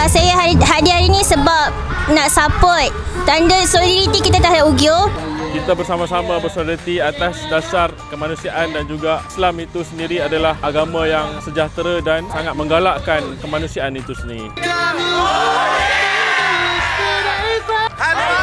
saya hadir hari ni sebab nak support tanda solidariti kita terhadap Uyghur. Kita bersama-sama bersolidariti atas dasar kemanusiaan dan juga Islam itu sendiri adalah agama yang sejahtera dan sangat menggalakkan kemanusiaan itu sendiri.